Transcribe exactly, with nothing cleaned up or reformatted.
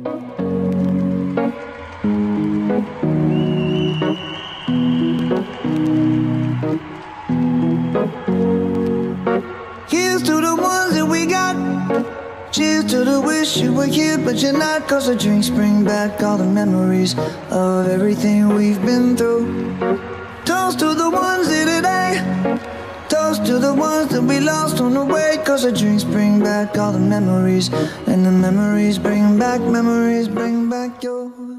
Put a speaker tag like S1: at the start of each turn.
S1: Here's to the ones that we got. Cheers to the wish you were here but you're not. Cause the drinks bring back all the memories of everything we've been through. Toast to the ones here today. Toast to the ones that we lost on the way. Cause the drinks bring back all the memories. And the memories bring back, memories bring back your